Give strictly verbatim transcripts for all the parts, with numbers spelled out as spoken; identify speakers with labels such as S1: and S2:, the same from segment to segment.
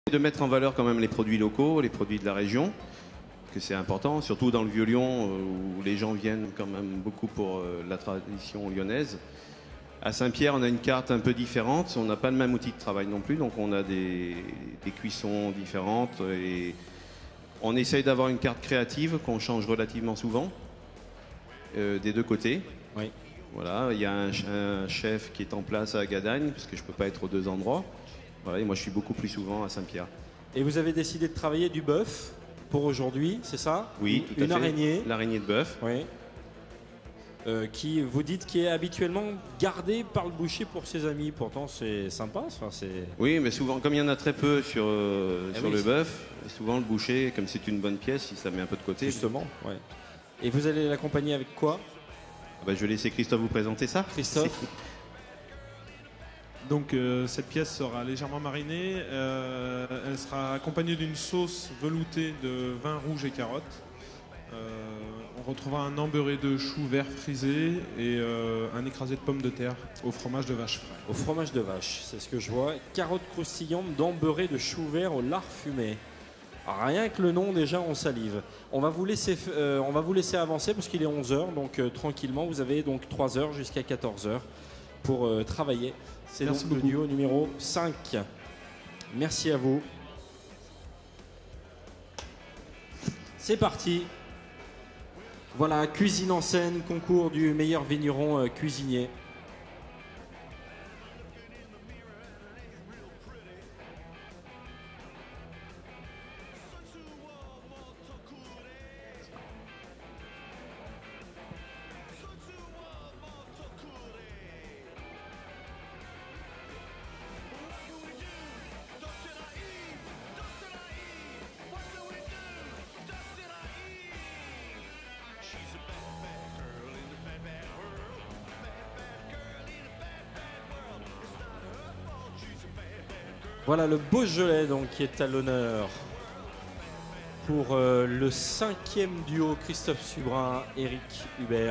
S1: De mettre en valeur quand même les produits locaux, les produits de la région, que c'est important, surtout dans le Vieux-Lyon où les gens viennent quand même beaucoup pour la tradition lyonnaise. À Saint-Pierre, on a une carte un peu différente, on n'a pas le même outil de travail non plus, donc on a des, des cuissons différentes et on essaye d'avoir une carte créative qu'on change relativement souvent, euh, des deux côtés.
S2: Oui.
S1: Voilà, il y a un, un chef qui est en place à Gadagne, parce que je ne peux pas être aux deux endroits. Voilà, et moi je suis beaucoup plus souvent à Saint-Pierre.
S2: Et vous avez décidé de travailler du bœuf pour aujourd'hui, c'est ça?
S1: Oui, tout à
S2: Une
S1: fait.
S2: araignée.
S1: L'araignée de bœuf.
S2: Oui. Euh, qui, vous dites, qui est habituellement gardée par le boucher pour ses amis. Pourtant, c'est sympa. Enfin, c'est...
S1: Oui, mais souvent, comme il y en a très peu sur, euh,
S2: eh
S1: sur
S2: oui.
S1: le bœuf, souvent le boucher, comme c'est une bonne pièce, il ça met un peu de côté.
S2: Justement, ouais. Et vous allez l'accompagner avec quoi?
S1: Ah bah, je vais laisser Christophe vous présenter ça.
S2: Christophe.
S3: Donc euh, cette pièce sera légèrement marinée, euh, elle sera accompagnée d'une sauce veloutée de vin rouge et carottes. Euh, on retrouvera un embeurré de choux verts frisés et euh, un écrasé de pommes de terre au fromage de vache frais.
S2: Au fromage de vache, c'est ce que je vois. Carottes croustillantes d'embeurré de choux verts au lard fumé. Rien que le nom, déjà, on salive. On va vous laisser, euh, on va vous laisser avancer parce qu'il est onze heures, donc euh, tranquillement, vous avez donc trois heures jusqu'à quatorze heures pour euh, travailler. C'est donc le duo numéro cinq. Merci à vous. C'est parti. Voilà, cuisine en scène, concours du meilleur vigneron euh, cuisinier. Voilà le Beaujolais donc qui est à l'honneur pour euh, le cinquième duo Christophe Subrin, Éric Hubert.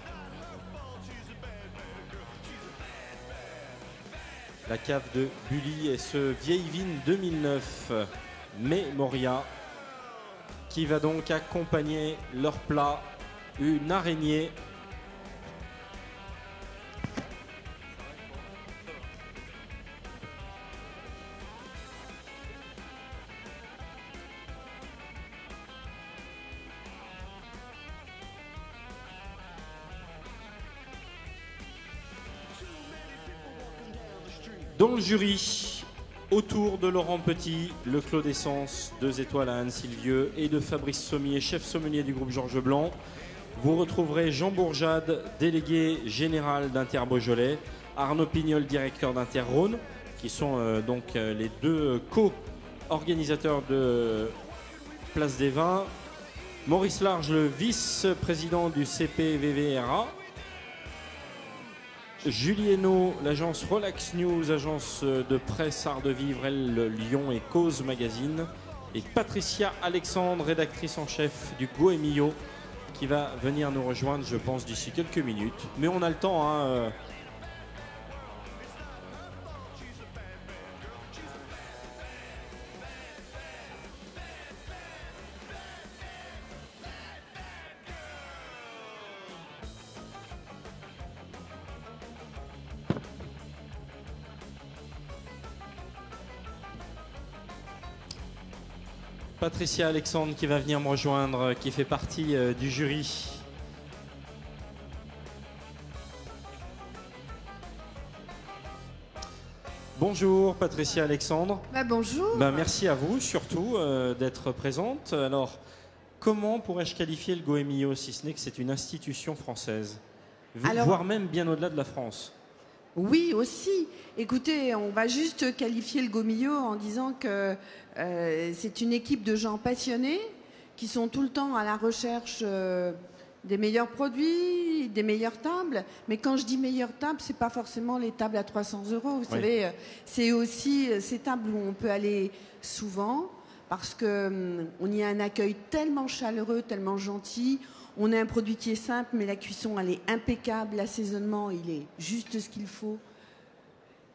S2: La cave de Bully et ce vieille vigne deux mille neuf Memoria qui va donc accompagner leur plat, une araignée. Dans le jury, autour de Laurent Petit, le Clos d'Essence, deux étoiles à Anne Sylvieux, et de Fabrice Sommier, chef sommelier du groupe Georges Blanc. Vous retrouverez Jean Bourjade, délégué général d'Inter Beaujolais, Arnaud Pignol, directeur d'Inter Rhône, qui sont euh, donc euh, les deux co-organisateurs de Place des Vins, Maurice Large, le vice-président du C P V V R A, Julie Hainaut, l'agence Relax News, agence de presse Art de Vivre, elle, Lyon et Cause Magazine. Et Patricia Alexandre, rédactrice en chef du Goemio, qui va venir nous rejoindre, je pense, d'ici quelques minutes. Mais on a le temps, hein. Patricia Alexandre qui va venir me rejoindre, qui fait partie euh, du jury. Bonjour Patricia Alexandre.
S4: Bah, bonjour.
S2: Bah, merci à vous surtout euh, d'être présente. Alors, comment pourrais-je qualifier le Goemio si ce n'est que c'est une institution française,
S4: Alors,
S2: voire même bien au-delà de la France?
S4: Oui, aussi. Écoutez, on va juste qualifier le Goemio en disant que euh, c'est une équipe de gens passionnés qui sont tout le temps à la recherche euh, des meilleurs produits, des meilleures tables. Mais quand je dis meilleures tables, c'est pas forcément les tables à trois cents euros. Vous
S2: Oui.
S4: savez, c'est aussi ces tables où on peut aller souvent parce que hum, on y a un accueil tellement chaleureux, tellement gentil. On a un produit qui est simple, mais la cuisson, elle est impeccable. L'assaisonnement, il est juste ce qu'il faut.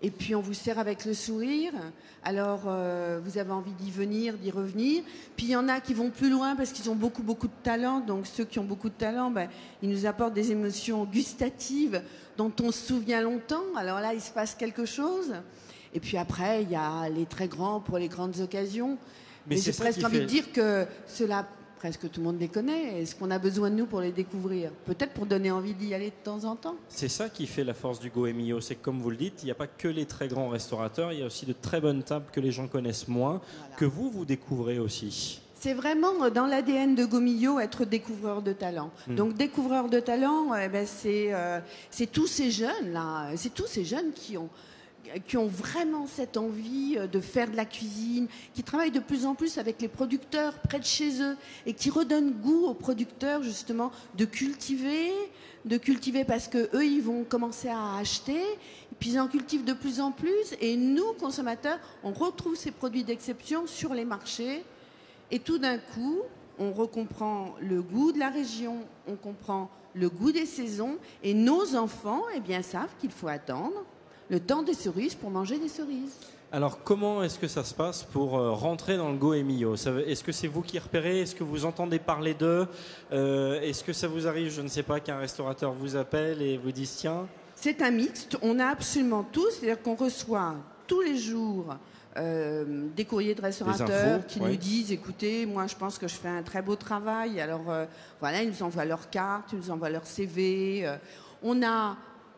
S4: et puis on vous sert avec le sourire. Alors euh, vous avez envie d'y venir, d'y revenir. Puis il y en a qui vont plus loin parce qu'ils ont beaucoup beaucoup de talent. Donc ceux qui ont beaucoup de talent, ben, ils nous apportent des émotions gustatives dont on se souvient longtemps. Alors là, il se passe quelque chose. Et puis après, il y a les très grands pour les grandes occasions. Mais, Mais j'ai presque envie fait... de dire que cela, presque tout le monde les connaît. Est-ce qu'on a besoin de nous pour les découvrir? Peut-être pour donner envie d'y aller de temps en temps.
S2: C'est ça qui fait la force du Goemio. C'est que, comme vous le dites, il n'y a pas que les très grands restaurateurs. Il y a aussi de très bonnes tables que les gens connaissent moins, voilà. Que vous, vous découvrez aussi.
S4: C'est vraiment dans l'A D N de Gomillo être découvreur de talent. Mmh. Donc découvreur de talent, eh ben, c'est euh, c'est tous ces jeunes là, c'est tous ces jeunes qui ont qui ont vraiment cette envie de faire de la cuisine, qui travaillent de plus en plus avec les producteurs près de chez eux et qui redonnent goût aux producteurs justement de cultiver, de cultiver parce que eux ils vont commencer à acheter, et puis ils en cultivent de plus en plus et nous consommateurs on retrouve ces produits d'exception sur les marchés et tout d'un coup on recomprend le goût de la région, on comprend le goût des saisons et nos enfants eh bien savent qu'il faut attendre le temps des cerises pour manger des cerises.
S2: Alors, comment est-ce que ça se passe pour euh, rentrer dans le Goemio? Est-ce que c'est vous qui repérez? Est-ce que vous entendez parler d'eux? euh, Est-ce que ça vous arrive, je ne sais pas, qu'un restaurateur vous appelle et vous dise tiens?
S4: C'est un mixte. On a absolument tout. C'est-à-dire qu'on reçoit tous les jours euh, des courriers de restaurateurs infos, qui ouais. nous disent écoutez, moi, je pense que je fais un très beau travail. Alors, euh, voilà, ils nous envoient leurs cartes, ils nous envoient leur C V. Euh, on a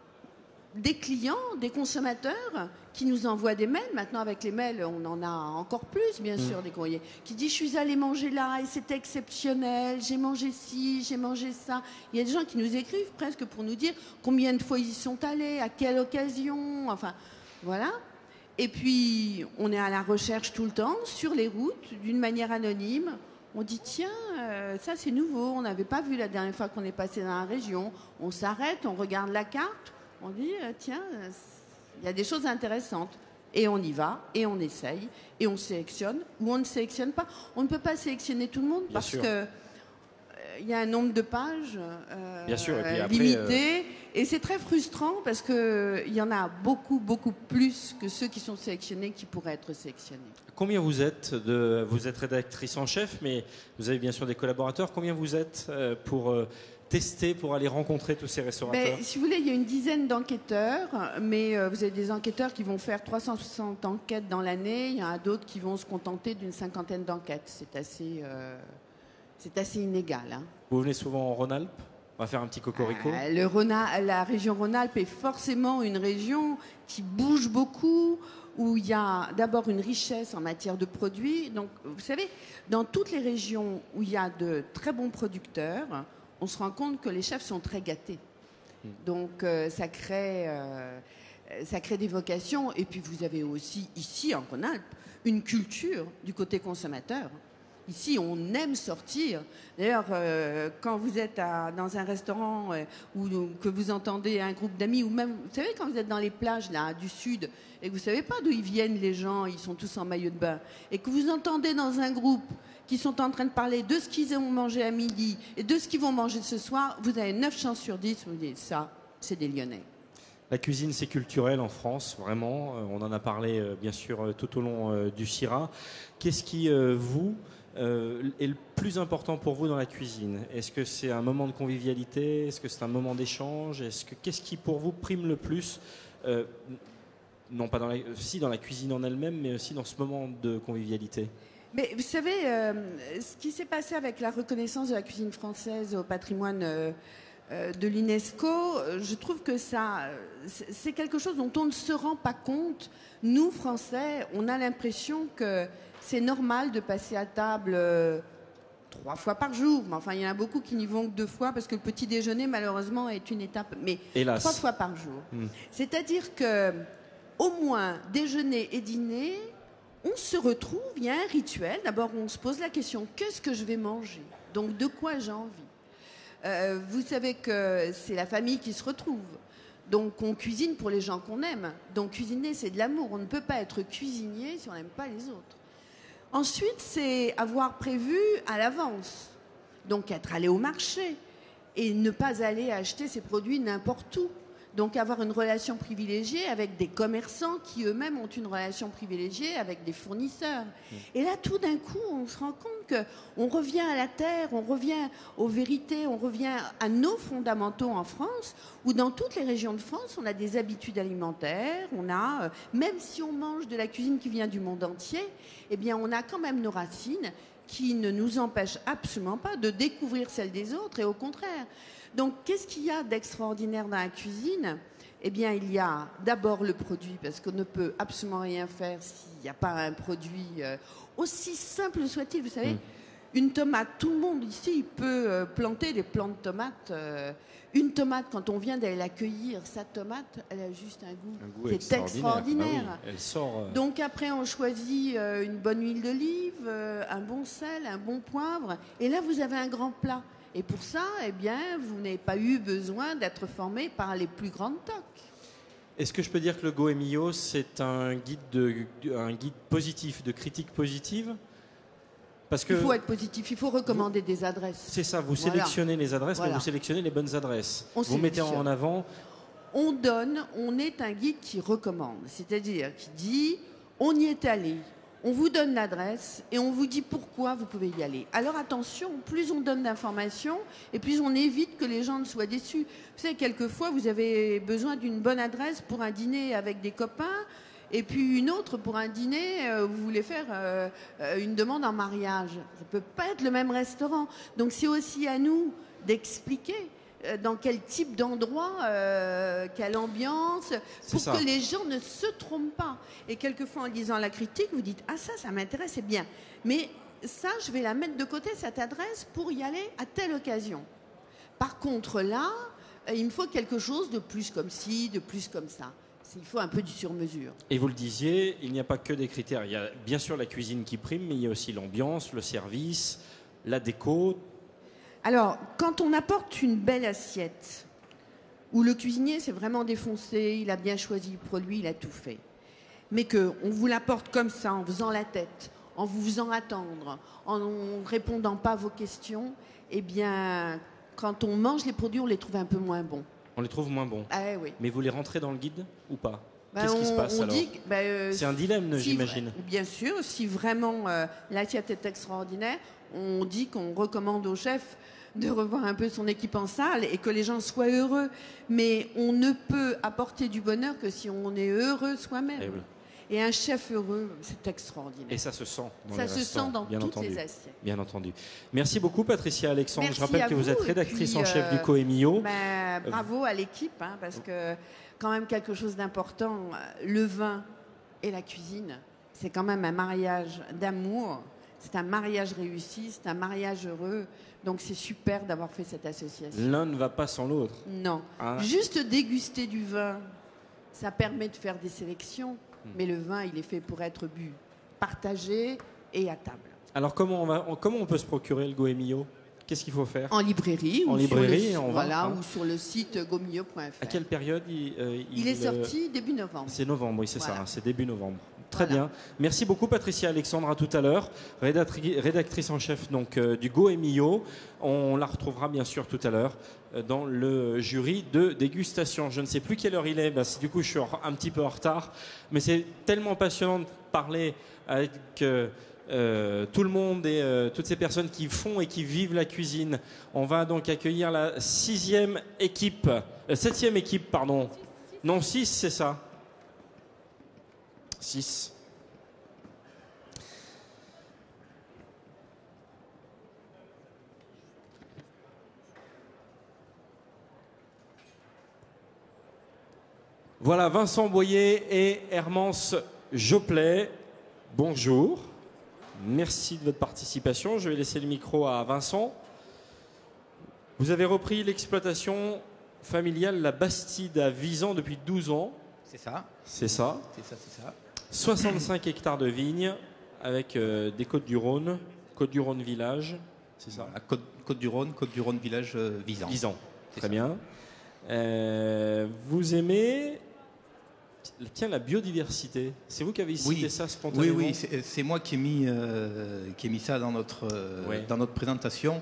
S4: des clients, des consommateurs qui nous envoient des mails. Maintenant, avec les mails, on en a encore plus, bien sûr, mmh. des courriers. Qui disent, je suis allé manger là et c'était exceptionnel, j'ai mangé ci, j'ai mangé ça. Il y a des gens qui nous écrivent presque pour nous dire combien de fois ils y sont allés, à quelle occasion, enfin, voilà. Et puis, on est à la recherche tout le temps, sur les routes, d'une manière anonyme. On dit, tiens, euh, ça c'est nouveau, on n'avait pas vu la dernière fois qu'on est passé dans la région. On s'arrête, on regarde la carte. On dit, euh, tiens, il y a des choses intéressantes. Et on y va, et on essaye, et on sélectionne, ou on ne sélectionne pas. On ne peut pas sélectionner tout le monde, Bien parce qu'il euh, y a un nombre de pages euh, Bien sûr, et puis après, limité. Euh... Et c'est très frustrant, parce qu'il y en a beaucoup, beaucoup plus que ceux qui sont sélectionnés qui pourraient être sélectionnés.
S2: Combien vous êtes de, vous êtes rédactrice en chef, mais vous avez bien sûr des collaborateurs. Combien vous êtes euh, pour... Euh, tester pour aller rencontrer tous ces restaurateurs?
S4: Ben, si vous voulez, il y a une dizaine d'enquêteurs, mais euh, vous avez des enquêteurs qui vont faire trois cent soixante enquêtes dans l'année. Il y en a d'autres qui vont se contenter d'une cinquantaine d'enquêtes. C'est assez, euh, c'est assez inégal. Hein.
S2: Vous venez souvent en Rhône-Alpes? On va faire un petit cocorico.
S4: Euh, le Rhône- la région Rhône-Alpes est forcément une région qui bouge beaucoup, où il y a d'abord une richesse en matière de produits. Donc, vous savez, dans toutes les régions où il y a de très bons producteurs, on se rend compte que les chefs sont très gâtés. Donc euh, ça crée, euh, ça crée des vocations. Et puis vous avez aussi ici en Rhône-Alpes une culture du côté consommateur. Ici, on aime sortir. D'ailleurs, euh, quand vous êtes à, dans un restaurant euh, ou que vous entendez un groupe d'amis, ou même, vous savez, quand vous êtes dans les plages là du sud et que vous savez pas d'où ils viennent les gens, ils sont tous en maillot de bain, et que vous entendez dans un groupe qui sont en train de parler de ce qu'ils ont mangé à midi et de ce qu'ils vont manger ce soir, vous avez neuf chances sur dix, vous dites ça, c'est des Lyonnais.
S2: La cuisine, c'est culturel en France, vraiment. On en a parlé, bien sûr, tout au long du CIRA. Qu'est-ce qui, vous, est le plus important pour vous dans la cuisine? Est-ce que c'est un moment de convivialité? Est-ce que c'est un moment d'échange? Est-ce que, qu'est-ce qui, pour vous, prime le plus euh, non pas dans la, si dans la cuisine en elle-même, mais aussi dans ce moment de convivialité?
S4: Mais vous savez, euh, ce qui s'est passé avec la reconnaissance de la cuisine française au patrimoine euh, euh, de l'UNESCO, je trouve que ça, c'est quelque chose dont on ne se rend pas compte. Nous, Français, on a l'impression que c'est normal de passer à table euh, trois fois par jour. Mais enfin, il y en a beaucoup qui n'y vont que deux fois parce que le petit déjeuner, malheureusement, est une étape. Mais Hélas. trois fois par jour. Mmh. C'est-à-dire que, au moins, déjeuner et dîner, on se retrouve, il y a un rituel. D'abord, on se pose la question, qu'est-ce que je vais manger? Donc, de quoi j'ai envie? euh, Vous savez que c'est la famille qui se retrouve. Donc, on cuisine pour les gens qu'on aime. Donc, cuisiner, c'est de l'amour. On ne peut pas être cuisinier si on n'aime pas les autres. Ensuite, c'est avoir prévu à l'avance. Donc, être allé au marché et ne pas aller acheter ses produits n'importe où. Donc avoir une relation privilégiée avec des commerçants qui eux-mêmes ont une relation privilégiée avec des fournisseurs. Mmh. Et là, tout d'un coup, on se rend compte qu'on revient à la terre, on revient aux vérités, on revient à nos fondamentaux en France, où dans toutes les régions de France, on a des habitudes alimentaires, on a, euh, même si on mange de la cuisine qui vient du monde entier, eh bien, on a quand même nos racines qui ne nous empêchent absolument pas de découvrir celles des autres, et au contraire. Donc, qu'est-ce qu'il y a d'extraordinaire dans la cuisine ? Eh bien, il y a d'abord le produit, parce qu'on ne peut absolument rien faire s'il n'y a pas un produit euh, aussi simple soit-il. Vous savez, mmh. une tomate, tout le monde ici peut euh, planter des plants de tomates. Euh, une tomate, quand on vient d'aller la cueillir, sa tomate, elle a juste un goût,
S2: un goût
S4: qui
S2: extraordinaire.
S4: est extraordinaire.
S2: Ah oui, elle sort, euh... Donc
S4: après, on choisit euh, une bonne huile d'olive, euh, un bon sel, un bon poivre, et là, vous avez un grand plat. Et pour ça, eh bien, vous n'avez pas eu besoin d'être formé par les plus grandes toques.
S2: Est-ce que je peux dire que le Goemio, c'est un guide, de, un guide positif, de critique positive ? Parce que
S4: il faut être positif, il faut recommander vous, des adresses.
S2: C'est ça, vous voilà. sélectionnez les adresses, voilà. mais vous sélectionnez les bonnes adresses. On vous mettez en avant...
S4: On donne, on est un guide qui recommande, c'est-à-dire qui dit, on y est allé. On vous donne l'adresse et on vous dit pourquoi vous pouvez y aller. Alors attention, plus on donne d'informations et plus on évite que les gens ne soient déçus. Vous savez, quelquefois, vous avez besoin d'une bonne adresse pour un dîner avec des copains et puis une autre pour un dîner où vous voulez faire euh, une demande en mariage. Ça ne peut pas être le même restaurant. Donc c'est aussi à nous d'expliquer dans quel type d'endroit, euh, quelle ambiance, pour que les gens ne se trompent pas. Et quelquefois, en lisant la critique, vous dites « Ah ça, ça m'intéresse, c'est bien. Mais ça, je vais la mettre de côté, cette adresse, pour y aller à telle occasion. » Par contre, là, il me faut quelque chose de plus comme ci, de plus comme ça. Il faut un peu du sur-mesure.
S2: Et vous le disiez, il n'y a pas que des critères. Il y a bien sûr la cuisine qui prime, mais il y a aussi l'ambiance, le service, la déco.
S4: Alors, quand on apporte une belle assiette, où le cuisinier s'est vraiment défoncé, il a bien choisi le produit, il a tout fait, mais qu'on vous l'apporte comme ça, en faisant la tête, en vous faisant attendre, en ne répondant pas à vos questions, eh bien, quand on mange les produits, on les trouve un peu moins bons.
S2: On les trouve moins bons.
S4: Ah oui.
S2: Mais vous les rentrez dans le guide ou pas ?
S4: Ben
S2: Qu'est-ce
S4: on,
S2: qui se passe
S4: on
S2: alors
S4: dit, ben euh,
S2: C'est un dilemme,
S4: si,
S2: j'imagine.
S4: Bien sûr, si vraiment euh, l'assiette est extraordinaire, on dit qu'on recommande au chef de revoir un peu son équipe en salle et que les gens soient heureux. Mais on ne peut apporter du bonheur que si on est heureux soi-même.
S2: Eh oui.
S4: Et un chef heureux, c'est extraordinaire.
S2: Et ça se sent dans
S4: ça
S2: les
S4: se
S2: restaurants,
S4: sent dans
S2: bien
S4: toutes
S2: entendu.
S4: les assiettes.
S2: Bien entendu. Merci beaucoup, Patricia Alexandre.
S4: Merci
S2: Je rappelle
S4: à
S2: que vous,
S4: vous,
S2: êtes rédactrice
S4: puis,
S2: en chef
S4: euh,
S2: du Goemio.
S4: Ben, bravo à l'équipe, hein, parce que quand même quelque chose d'important, le vin et la cuisine, c'est quand même un mariage d'amour. C'est un mariage réussi, c'est un mariage heureux. Donc c'est super d'avoir fait cette association.
S2: L'un ne va pas sans l'autre.
S4: Non.
S2: Ah.
S4: Juste déguster du vin, ça permet de faire des sélections. Hmm. Mais le vin, il est fait pour être bu, partagé et à table.
S2: Alors comment on, va, comment on peut se procurer le Goemio ? Qu'est-ce qu'il faut faire ?
S4: En librairie.
S2: En
S4: ou
S2: librairie,
S4: sur le,
S2: on
S4: voilà,
S2: va, hein.
S4: ou sur le site gomio point f r.
S2: À quelle période il, euh, il,
S4: il est sorti début novembre.
S2: C'est novembre, oui, c'est
S4: voilà.
S2: ça, hein, c'est début novembre. Très
S4: voilà.
S2: bien. Merci beaucoup, Patricia Alexandre. À tout à l'heure. Rédactri- rédactrice en chef donc, euh, du Goemio. On la retrouvera bien sûr tout à l'heure euh, dans le jury de dégustation. Je ne sais plus quelle heure il est. Bah, du coup, je suis un petit peu en retard. Mais c'est tellement passionnant de parler avec euh, euh, tout le monde et euh, toutes ces personnes qui font et qui vivent la cuisine. On va donc accueillir la sixième équipe, euh, septième équipe, pardon. Non, six, c'est ça. six. Voilà, Vincent Boyer et Hermance Joplet. Bonjour. Merci de votre participation. Je vais laisser le micro à Vincent. Vous avez repris l'exploitation familiale La Bastide à Visan depuis douze ans.
S5: C'est ça.
S2: C'est ça.
S5: C'est ça, c'est ça.
S2: soixante-cinq hectares de vignes avec euh, des Côtes-du-Rhône, Côtes-du-Rhône village, c'est ça.
S5: Voilà, Côte, Côte-du-Rhône, Côte-du-Rhône village euh, Visan.
S2: Visan, très
S5: ça.
S2: bien. Euh, vous aimez, tiens, la biodiversité. C'est vous qui avez cité
S5: oui.
S2: ça spontanément.
S5: Oui, oui, c'est, c'est moi qui ai mis, euh, qui ai mis ça dans notre, euh,
S2: ouais.
S5: dans notre présentation.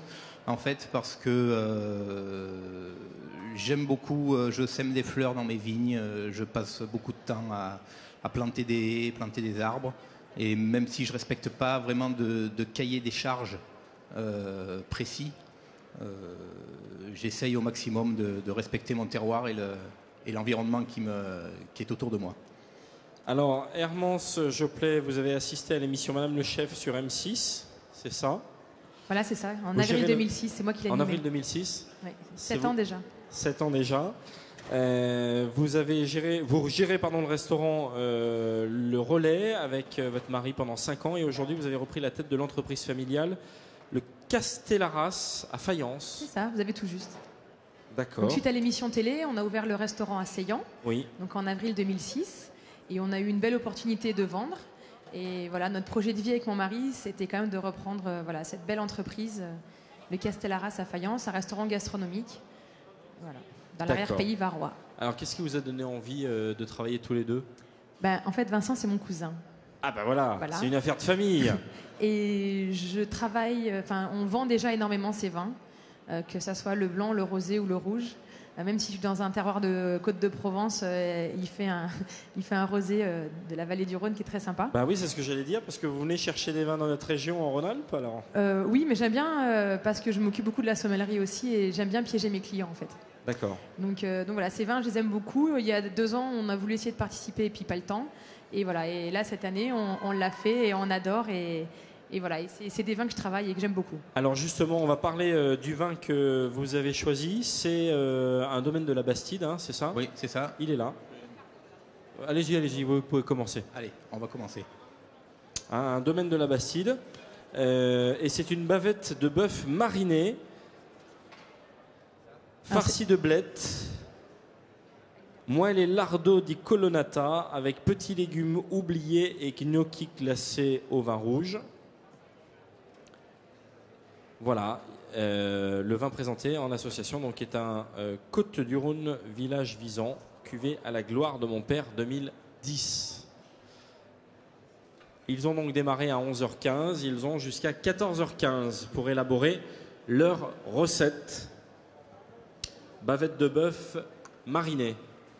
S5: En fait, parce que euh, j'aime beaucoup, euh, je sème des fleurs dans mes vignes, euh, je passe beaucoup de temps à, à planter, des, planter des arbres. Et même si je ne respecte pas vraiment de, de cahier des charges euh, précis, euh, j'essaye au maximum de, de respecter mon terroir et, le, et l'environnement qui, me, qui est autour de moi.
S2: Alors, Hermance Joplet, vous avez assisté à l'émission Madame le Chef sur M six, c'est ça?
S6: Voilà, c'est ça, en
S2: Vous
S6: avril
S2: gérez
S6: deux
S2: le-
S6: mille six, c'est moi qui l'ai
S2: En
S6: animé.
S2: avril deux mille six,
S6: Oui,
S2: C'est
S6: sept
S2: vous
S6: ans déjà.
S2: sept ans déjà. Euh, vous avez géré, vous gérez pardon, le restaurant euh, Le Relais avec euh, votre mari pendant cinq ans et aujourd'hui vous avez repris la tête de l'entreprise familiale, le Castellaras à
S6: C'est
S2: Fayence.
S6: ça, vous avez tout juste.
S2: D'accord.
S6: Donc, suite à l'émission télé, on a ouvert le restaurant à Seillan,
S2: Oui.
S6: donc en avril deux mille six, et on a eu une belle opportunité de vendre. Et voilà, notre projet de vie avec mon mari, c'était quand même de reprendre euh, voilà, cette belle entreprise, euh, le Castellaras à Fayence, un restaurant gastronomique, voilà, dans
S2: D'accord.
S6: l'arrière-pays varois.
S2: Alors qu'est-ce qui vous a donné envie euh, de travailler tous les deux?
S6: Ben, en fait, Vincent, c'est mon cousin.
S2: Ah bah voilà,
S6: Voilà.
S2: c'est une affaire de famille.
S6: Et je travaille, euh, enfin, on vend déjà énormément ces vins, euh, que ça soit le blanc, le rosé ou le rouge. Euh, même si je suis dans un terroir de Côte-de-Provence, euh, il, fait un, il fait un rosé euh, de la vallée du Rhône qui est très sympa.
S2: Bah oui, c'est ce que j'allais dire parce que vous venez chercher des vins dans notre région en Rhône-Alpes alors.
S6: Euh, oui, mais j'aime bien euh, parce que je m'occupe beaucoup de la sommellerie aussi et j'aime bien piéger mes clients en fait.
S2: D'accord.
S6: Donc, euh, donc voilà, ces vins, je les aime beaucoup. Il y a deux ans, on a voulu essayer de participer et puis pas le temps. Et voilà, et là cette année, on, on l'a fait et on adore et, et voilà, et c'est, c'est des vins que je travaille et que j'aime beaucoup.
S2: Alors justement, on va parler euh, du vin que vous avez choisi. C'est euh, un domaine de la Bastide, hein, c'est ça?
S5: Oui, c'est ça.
S2: Il est là. Allez-y, allez-y, vous pouvez commencer.
S5: Allez, on va commencer.
S2: Un, un domaine de la Bastide. Euh, et c'est une bavette de bœuf mariné, farcie de blettes, moelle et lardo di colonnata, avec petits légumes oubliés et gnocchi glacés au vin rouge. Voilà, euh, le vin présenté en association donc est un euh, Côte-du-Rhône village Visan, cuvée à la gloire de mon père deux mille dix. Ils ont donc démarré à onze heures quinze, ils ont jusqu'à quatorze heures quinze pour élaborer leur recette. Bavette de bœuf marinée.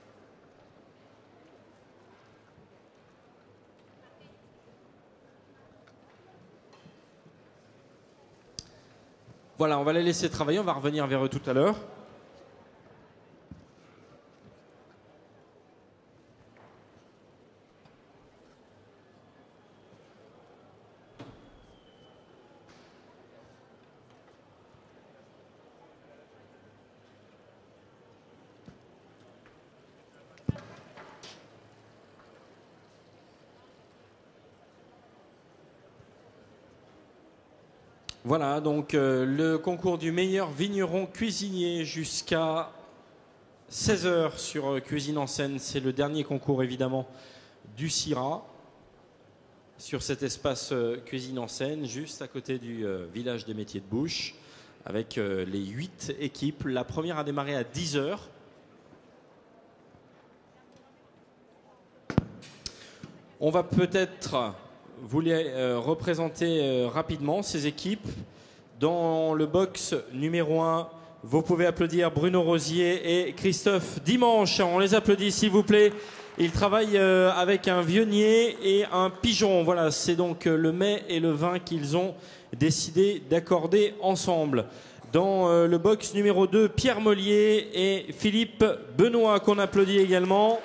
S2: Voilà, on va les laisser travailler, on va revenir vers eux tout à l'heure. Voilà, donc euh, le concours du meilleur vigneron cuisinier jusqu'à seize heures sur euh, Cuisine en scène. C'est le dernier concours évidemment du CIRA sur cet espace euh, Cuisine en scène, juste à côté du euh, village des métiers de bouche, avec euh, les huit équipes. La première a démarré à dix heures. On va peut-être vous les euh, représenter euh, rapidement, ces équipes. Dans le box numéro un, vous pouvez applaudir Bruno Rosier et Christophe Dimanche. On les applaudit s'il vous plaît. Ils travaillent euh, avec un vionnier et un pigeon. Voilà, c'est donc euh, le mets et le vin qu'ils ont décidé d'accorder ensemble. Dans euh, le box numéro deux, Pierre Mollier et Philippe Benoît, qu'on applaudit également.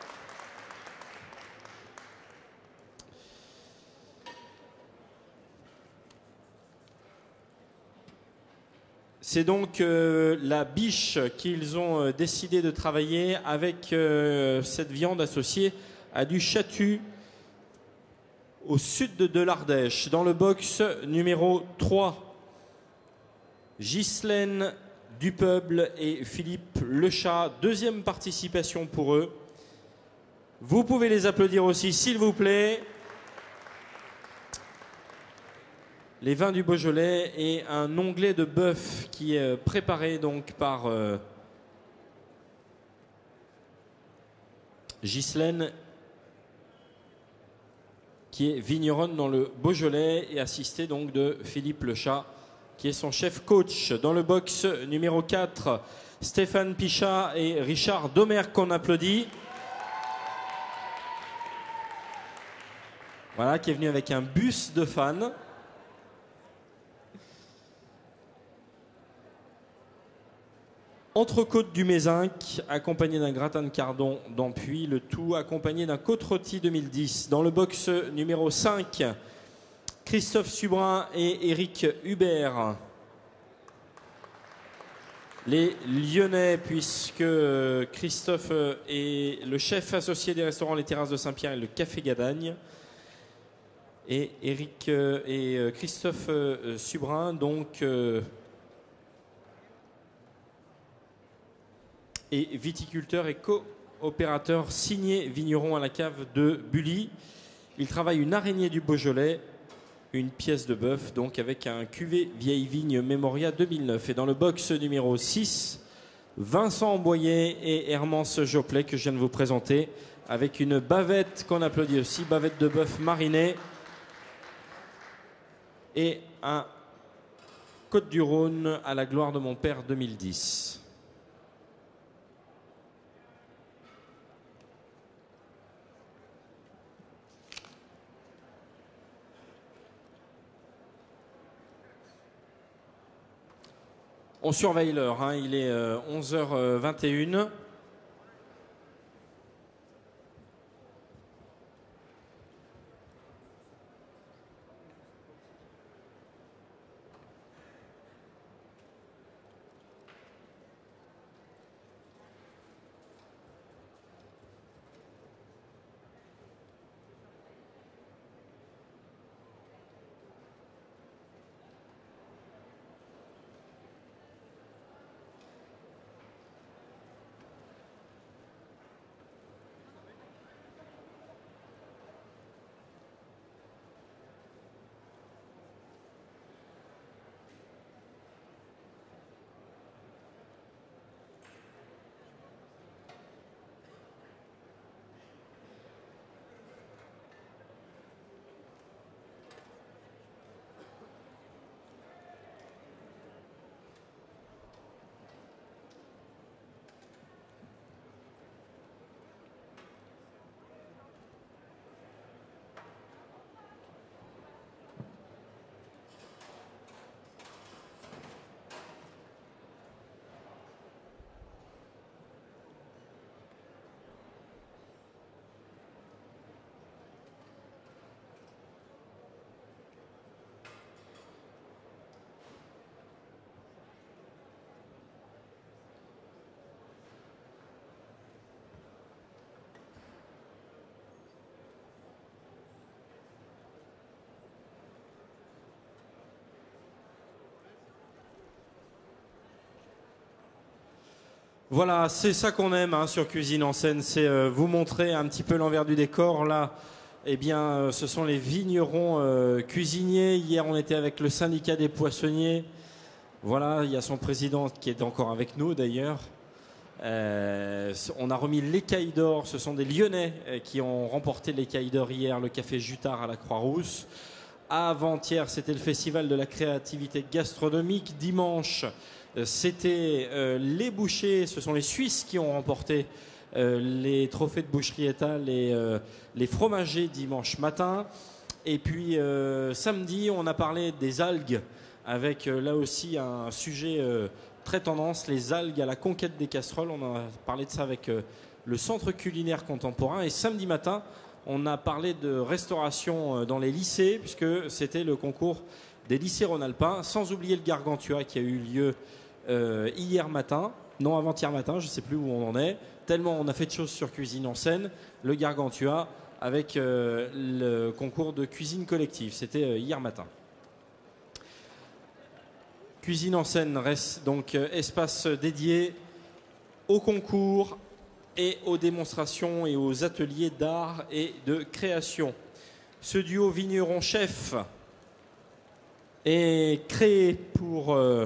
S2: C'est donc euh, la biche qu'ils ont euh, décidé de travailler avec euh, cette viande associée à du chatu au sud de, de l'Ardèche. Dans le box numéro trois, Ghislaine Dupeuble et Philippe Lechat, deuxième participation pour eux. Vous pouvez les applaudir aussi s'il vous plaît. Les vins du Beaujolais et un onglet de bœuf qui est préparé donc par euh, Ghislaine, qui est vigneronne dans le Beaujolais et assistée donc de Philippe Lechat, qui est son chef coach. Dans le box numéro quatre, Stéphane Pichat et Richard Domer, qu'on applaudit. Voilà, qui est venu avec un bus de fans. Entrecôte du Mézinc, accompagné d'un gratin de cardon d'Ampuis, le tout accompagné d'un côte rôti deux mille dix. Dans le box numéro cinq, Christophe Subrin et Éric Hubert. Les Lyonnais, puisque Christophe est le chef associé des restaurants Les Terrasses de Saint-Pierre et le Café Gadagne. Et Éric et Christophe Subrin, donc... et viticulteur et coopérateur signé vigneron à la cave de Bully. Il travaille une araignée du Beaujolais, une pièce de bœuf, donc avec un cuvée vieille vigne Memoria deux mille neuf. Et dans le box numéro six, Vincent Boyer et Hermance Joplet, que je viens de vous présenter, avec une bavette qu'on applaudit aussi, bavette de bœuf marinée, et un Côte-du-Rhône à la gloire de mon père deux mille dix. On surveille l'heure, hein. Il est euh, onze heures vingt et une. Voilà, c'est ça qu'on aime hein, sur Cuisine en scène, c'est euh, vous montrer un petit peu l'envers du décor. Là, eh bien, euh, ce sont les vignerons euh, cuisiniers. Hier, on était avec le syndicat des poissonniers. Voilà, il y a son président qui est encore avec nous d'ailleurs. Euh, on a remis l'écaille d'or. Ce sont des Lyonnais euh, qui ont remporté l'écaille d'or hier, le café Jutard à la Croix-Rousse. Avant-hier, c'était le festival de la créativité gastronomique. Dimanche, c'était euh, les bouchers, ce sont les Suisses qui ont remporté euh, les trophées de boucherie étale et euh, les fromagers dimanche matin. Et puis euh, samedi, on a parlé des algues avec euh, là aussi un sujet euh, très tendance, les algues à la conquête des casseroles. On a parlé de ça avec euh, le Centre culinaire contemporain. Et samedi matin, on a parlé de restauration euh, dans les lycées puisque c'était le concours des lycées rhône-alpins, sans oublier le Gargantua qui a eu lieu Euh, hier matin, non avant-hier matin, je ne sais plus où on en est, tellement on a fait de choses sur Cuisine en scène, le Gargantua avec euh, le concours de cuisine collective, c'était euh, hier matin. Cuisine en scène reste donc euh, espace dédié au concours et aux démonstrations et aux ateliers d'art et de création. Ce duo vigneron-chef est créé pour... Euh,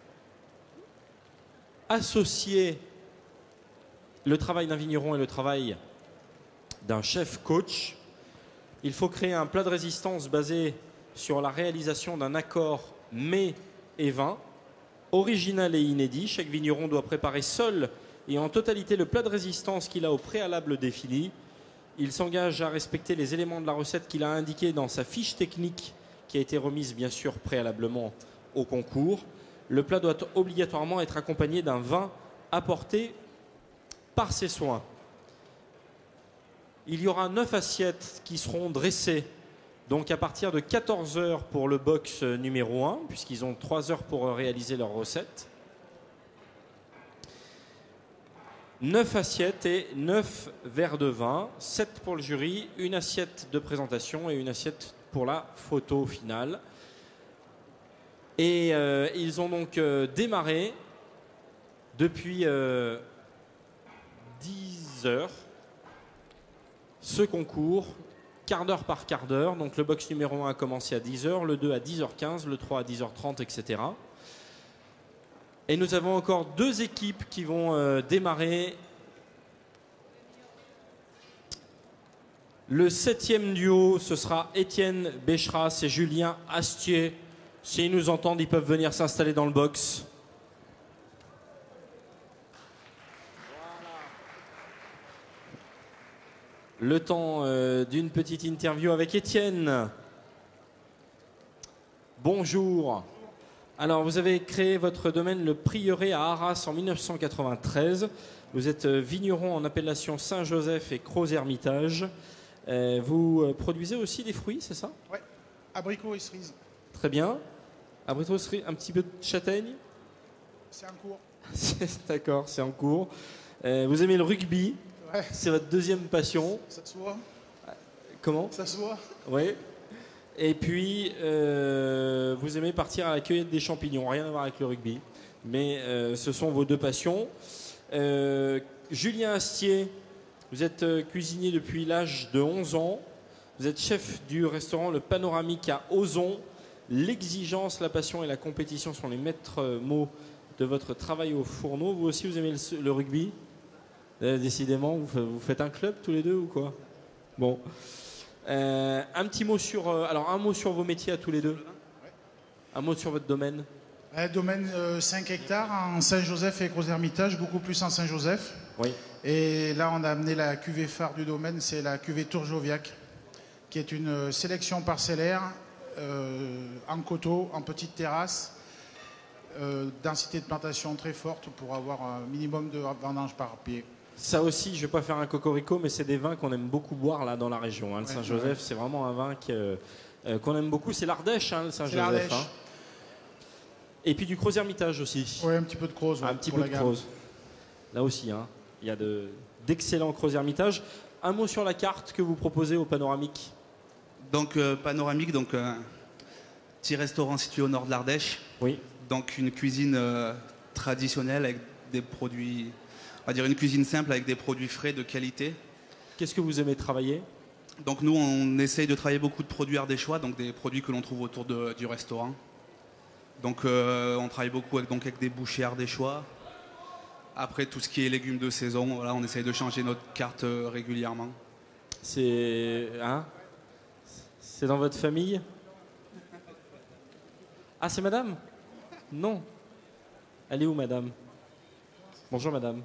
S2: associer le travail d'un vigneron et le travail d'un chef coach. Il faut créer un plat de résistance basé sur la réalisation d'un accord mets et vin, original et inédit. Chaque vigneron doit préparer seul et en totalité le plat de résistance qu'il a au préalable défini. Il s'engage à respecter les éléments de la recette qu'il a indiqués dans sa fiche technique qui a été remise bien sûr préalablement au concours. Le plat doit obligatoirement être accompagné d'un vin apporté par ses soins. Il y aura neuf assiettes qui seront dressées, donc à partir de quatorze heures pour le box numéro un, puisqu'ils ont trois heures pour réaliser leur recette. neuf assiettes et neuf verres de vin, sept pour le jury, une assiette de présentation et une assiette pour la photo finale. Et euh, ils ont donc euh, démarré depuis euh, dix heures ce concours, quart d'heure par quart d'heure. Donc le box numéro un a commencé à dix heures, le deux à dix heures quinze, le trois à dix heures trente, et cetera. Et nous avons encore deux équipes qui vont euh, démarrer. Le septième duo, ce sera Étienne Bécheras et Julien Astier. S'ils nous entendent, ils peuvent venir s'installer dans le box. Voilà. Le temps euh, d'une petite interview avec Étienne. Bonjour. Alors, vous avez créé votre domaine Le Prieuré à Arras en mille neuf cent quatre-vingt-treize. Vous êtes vigneron en appellation Saint-Joseph et Crozes-Hermitage. Euh, vous euh, produisez aussi des fruits, c'est ça?
S7: Oui, abricots et cerises.
S2: Très bien. Abricots, cerises, un petit peu de châtaigne?
S7: C'est en cours.
S2: D'accord, c'est en cours. Euh, vous aimez le rugby?
S7: Ouais.
S2: C'est votre deuxième passion.
S7: Ça se voit.
S2: Comment?
S7: Ça se voit.
S2: Oui. Et puis, euh, vous aimez partir à la cueillette des champignons. Rien à voir avec le rugby. Mais euh, ce sont vos deux passions. Euh, Julien Astier, vous êtes euh, cuisinier depuis l'âge de onze ans. Vous êtes chef du restaurant Le Panoramique à Ozon. L'exigence, la passion et la compétition sont les maîtres mots de votre travail au fourneau. Vous aussi, vous aimez le, le rugby? euh, Décidément, vous, vous faites un club tous les deux ou quoi? Bon. Euh, un petit mot sur, euh, alors un mot sur vos métiers à tous les deux. Un mot sur votre domaine.
S7: Ouais, domaine euh, cinq hectares en Saint-Joseph et Crozes-Hermitage, beaucoup plus en Saint-Joseph.
S2: Oui.
S7: Et là, on a amené la cuvée phare du domaine, c'est la cuvée Tour Joviac, qui est une sélection parcellaire euh, en coteaux, en petite terrasse, euh, densité de plantation très forte pour avoir un minimum de vendanges par pied.
S2: Ça aussi, je ne vais pas faire un cocorico, mais c'est des vins qu'on aime beaucoup boire là dans la région. Hein. Le
S7: ouais,
S2: Saint-Joseph,
S7: ouais.
S2: c'est vraiment un vin que, euh, qu'on aime beaucoup. C'est l'Ardèche, hein, le Saint-Joseph. Hein. Et puis du Crozes-Hermitage aussi.
S7: Oui, un petit peu de Crozes. Ouais,
S2: un petit peu de Crozes. Là aussi, hein, il y a de, d'excellents Crozes-Hermitage. Un mot sur la carte que vous proposez au Panoramique.
S8: Donc, euh, Panoramique, donc un petit restaurant situé au nord de l'Ardèche.
S2: Oui.
S8: Donc, une cuisine euh, traditionnelle avec des produits... On va dire une cuisine simple avec des produits frais de qualité.
S2: Qu'est-ce que vous aimez travailler?
S8: Donc nous, on essaye de travailler beaucoup de produits ardéchois, donc des produits que l'on trouve autour de, du restaurant. Donc euh, on travaille beaucoup avec, donc, avec des bouchers ardéchois. Après, tout ce qui est légumes de saison, voilà, on essaye de changer notre carte euh, régulièrement.
S2: C'est... Hein? C'est dans votre famille? Ah, c'est madame? Non. Elle est où, madame? Bonjour, madame.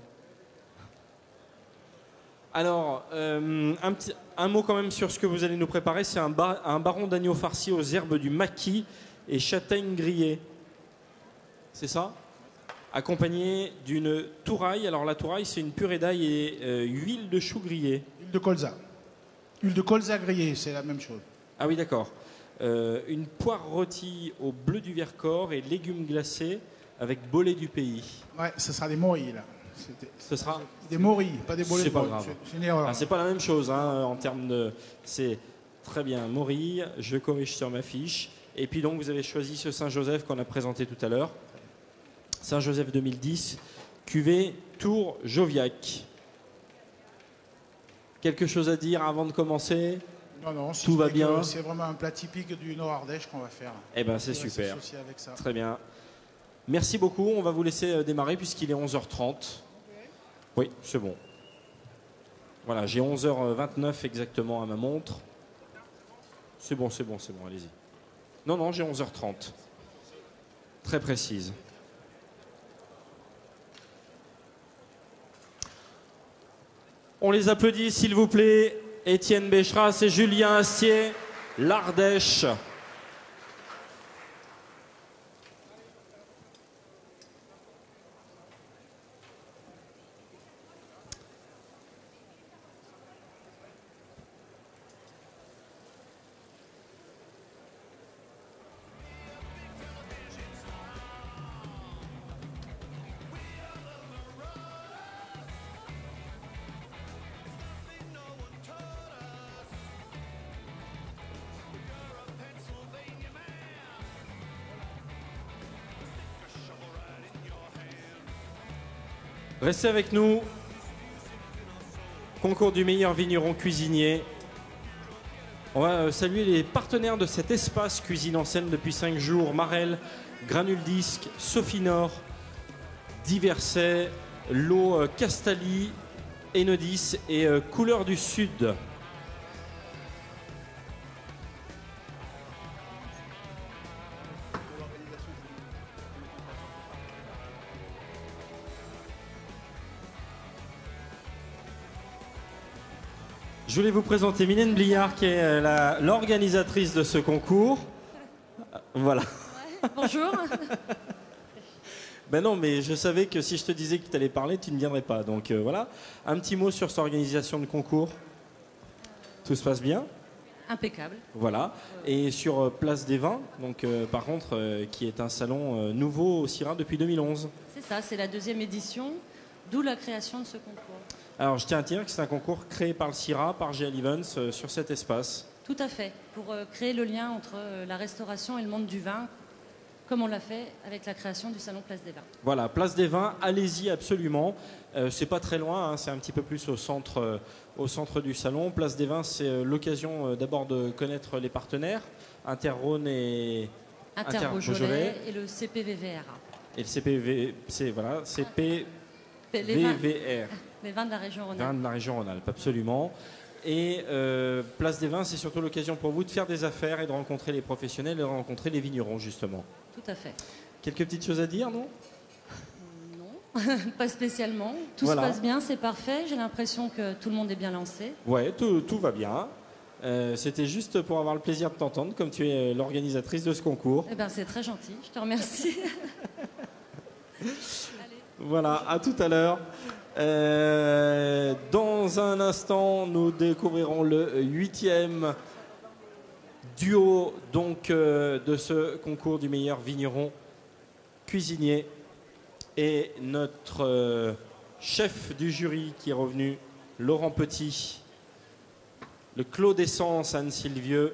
S2: Alors, euh, un, petit, un mot quand même sur ce que vous allez nous préparer. C'est un, bar, un baron d'agneau farci aux herbes du maquis et châtaigne grillée. C'est ça? Accompagné d'une touraille. Alors la touraille, c'est une purée d'ail et euh, huile de chou grillé.
S7: Huile de colza. Huile de colza grillée, c'est la même chose.
S2: Ah oui, d'accord. Euh, une poire rôtie au bleu du Vercors et légumes glacés avec bolets du pays.
S7: Ouais, ce sera des morilles, là. C'était...
S2: Ce sera
S7: des morilles, pas des bolets
S2: c'est
S7: de
S2: pas
S7: bol.
S2: grave.
S7: C'est, c'est une erreur.
S2: Ah, c'est pas la même chose hein, en termes de. C'est très bien. Morille, je corrige sur ma fiche. Et puis donc vous avez choisi ce Saint-Joseph qu'on a présenté tout à l'heure. Saint-Joseph deux mille dix, cuvée Tour Joviac. Quelque chose à dire avant de commencer?
S7: Non, non, si
S2: tout va bien.
S7: C'est vraiment un plat typique du Nord-Ardèche qu'on va faire.
S2: Eh ben c'est super.
S7: Avec ça.
S2: Très bien. Merci beaucoup. On va vous laisser démarrer puisqu'il est onze heures trente. Oui, c'est bon. Voilà, j'ai onze heures vingt-neuf exactement à ma montre. C'est bon, c'est bon, c'est bon, allez-y. Non, non, j'ai onze heures trente. très précise. On les applaudit, s'il vous plaît. Étienne Bécheras et Julien Astier, l'Ardèche. Restez avec nous. Concours du meilleur vigneron cuisinier. On va saluer les partenaires de cet espace cuisine en scène depuis cinq jours. Marel, Granule Disque, Sophie Nord, Diverset, L'eau Castali, Enodis et Couleur du Sud. Je voulais vous présenter Mylène Bliard, qui est la- l'organisatrice de ce concours. Voilà.
S9: Ouais, bonjour.
S2: Ben non, mais je savais que si je te disais que tu allais parler, tu ne viendrais pas. Donc euh, voilà. Un petit mot sur cette organisation de concours. Tout se passe bien?
S9: Impeccable.
S2: Voilà. Et sur euh, Place des Vins, donc euh, par contre, euh, qui est un salon euh, nouveau au CIRA depuis deux mille onze.
S9: C'est ça, c'est la deuxième édition, d'où la création de ce concours.
S2: Alors je tiens à dire que c'est un concours créé par le CIRA, par G L Events, euh, sur cet espace.
S9: Tout à fait, pour euh, créer le lien entre euh, la restauration et le monde du vin, comme on l'a fait avec la création du salon Place des Vins.
S2: Voilà, Place des Vins, allez-y absolument. Euh, c'est pas très loin, hein, c'est un petit peu plus au centre, euh, au centre du salon. Place des Vins, c'est euh, l'occasion euh, d'abord de connaître les partenaires, Inter-Rhône et
S9: Inter-Beaujolais et le C P V V R A.
S2: Et le C P V, c'est voilà, C P
S9: Les vins,
S2: V V R,
S9: les vins de la région
S2: vins
S9: Rhône-Alpes.
S2: de la région Rhône-Alpes, absolument. Et euh, Place des Vins, c'est surtout l'occasion pour vous de faire des affaires et de rencontrer les professionnels et de rencontrer les vignerons, justement.
S9: Tout à fait.
S2: Quelques petites choses à dire, non?
S9: Non, pas spécialement. Tout
S2: Voilà.
S9: se passe bien, c'est parfait. J'ai l'impression que tout le monde est bien lancé.
S2: Ouais, tout, tout va bien. Euh, C'était juste pour avoir le plaisir de t'entendre, comme tu es l'organisatrice de ce concours.
S9: Eh ben, c'est très gentil, je te remercie.
S2: Voilà, à tout à l'heure. Euh, dans un instant, nous découvrirons le huitième duo donc, euh, de ce concours du meilleur vigneron cuisinier. Et notre euh, chef du jury qui est revenu, Laurent Petit, le Clos d'Essence Anne-Sylvieux.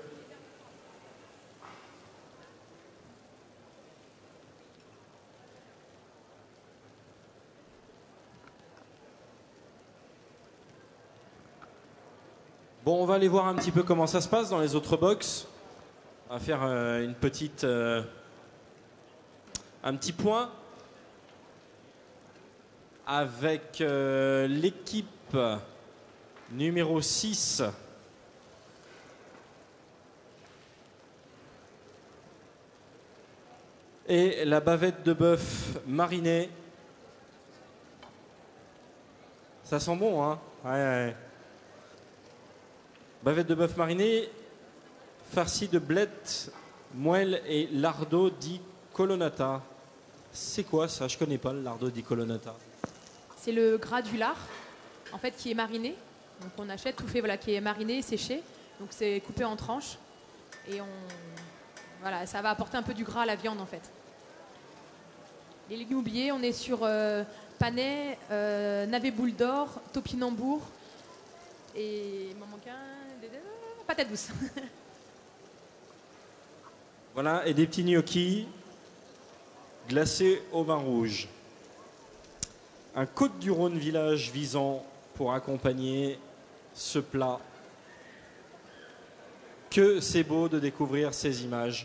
S2: Bon, on va aller voir un petit peu comment ça se passe dans les autres box. On va faire euh, une petite, euh, un petit point avec euh, l'équipe numéro six. Et la bavette de bœuf marinée. Ça sent bon, hein? Ouais, ouais. Bavette de bœuf mariné, farcie de blettes, moelle et lardo di colonnata. C'est quoi ça? Je connais pas le lardo di colonnata.
S6: C'est le gras du lard, en fait, qui est mariné. Donc on achète tout fait, voilà, qui est mariné, séché. Donc c'est coupé en tranches et on, voilà, ça va apporter un peu du gras à la viande en fait. Les légumes oubliés, on est sur euh, panais, euh, navet boule d'or, topinambour et il m'en manque un, patate douce.
S2: Voilà, et des petits gnocchis glacés au vin rouge. Un Côte-du-Rhône village visant pour accompagner ce plat. Que c'est beau de découvrir ces images.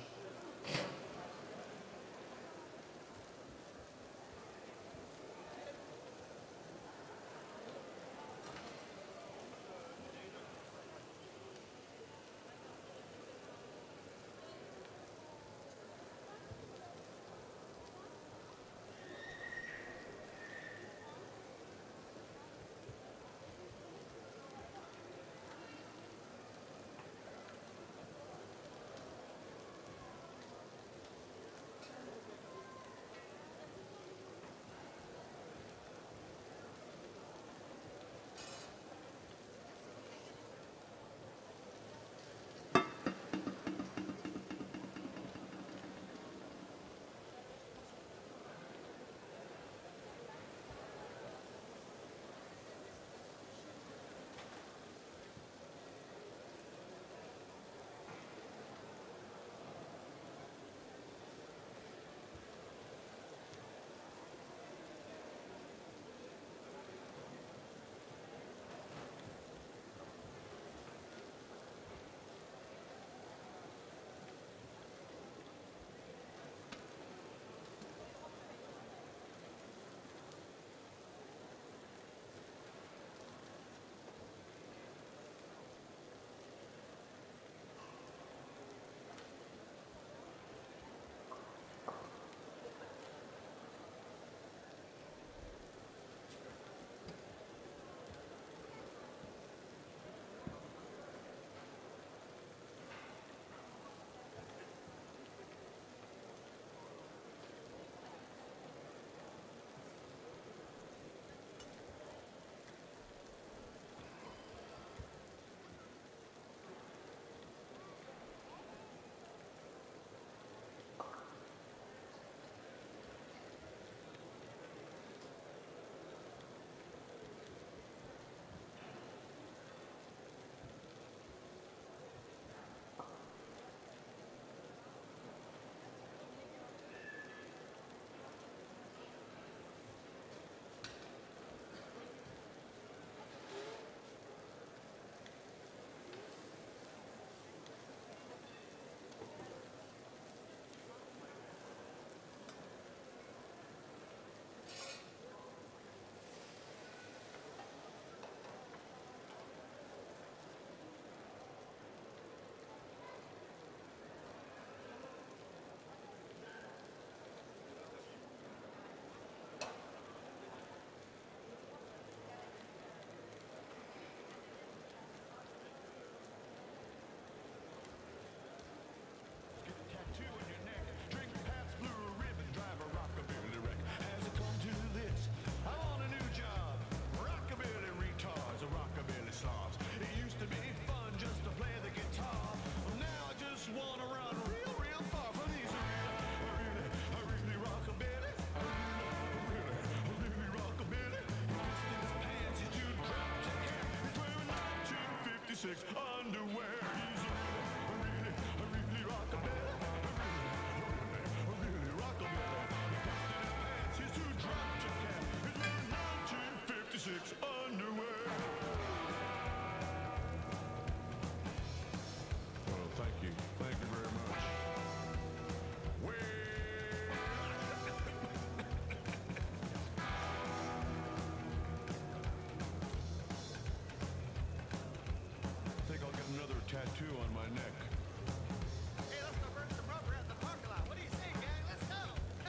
S10: Tattoo on my neck. Hey, let's go burn some rubber at the parking lot. What do you say, gang? Let's go!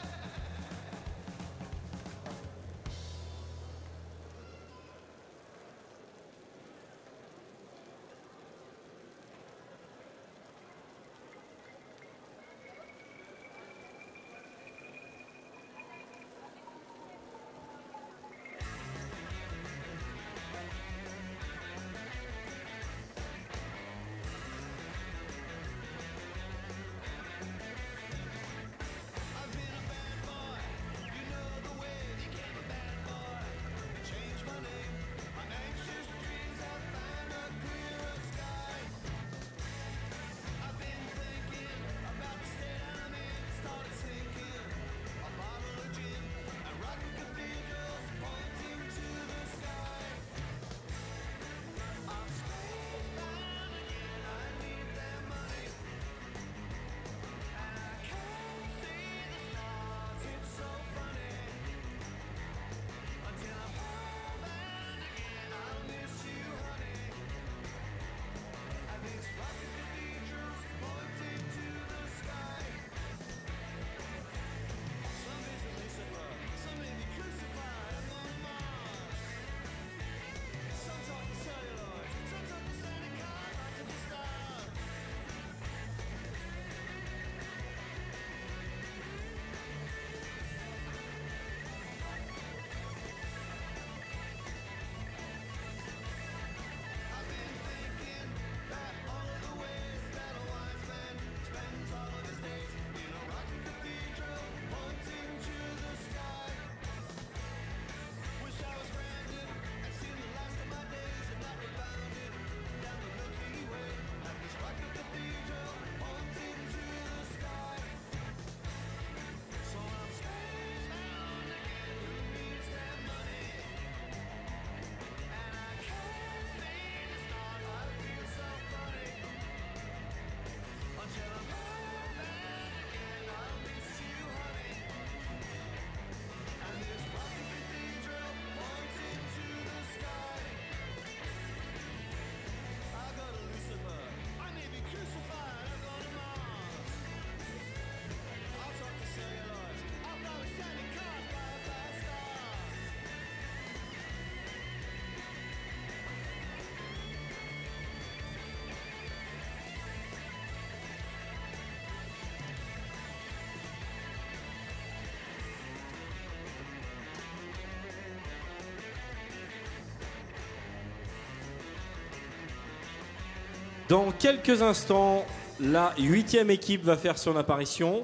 S2: Dans quelques instants, la huitième équipe va faire son apparition.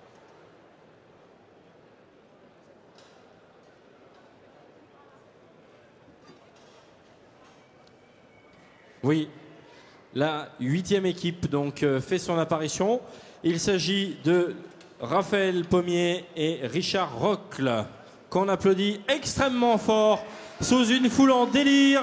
S2: Oui, la huitième équipe donc euh, fait son apparition. Il s'agit de Raphaël Pommier et Richard Rocle, qu'on applaudit extrêmement fort sous une foule en délire.